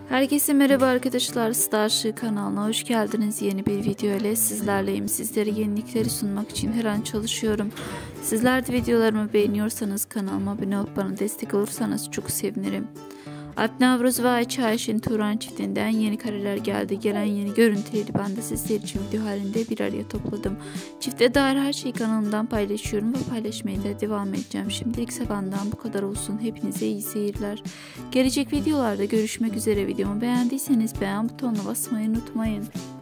Herkese merhaba arkadaşlar, Starship kanalına hoş geldiniz. Yeni bir video ile sizlerleyim. Sizlere yenilikleri sunmak için her an çalışıyorum. Sizler de videolarımı beğeniyorsanız kanalıma abone olup bana destek olursanız çok sevinirim. Alp Navruz ve Ayça Ayşin Turan çiftinden yeni kareler geldi. Gelen yeni görüntüleri ben de sizler için video halinde bir araya topladım. Çifte dair her şeyi kanalımdan paylaşıyorum ve paylaşmaya da devam edeceğim. Şimdilik benden bu kadar olsun. Hepinize iyi seyirler. Gelecek videolarda görüşmek üzere. Videomu beğendiyseniz beğen butonuna basmayı unutmayın.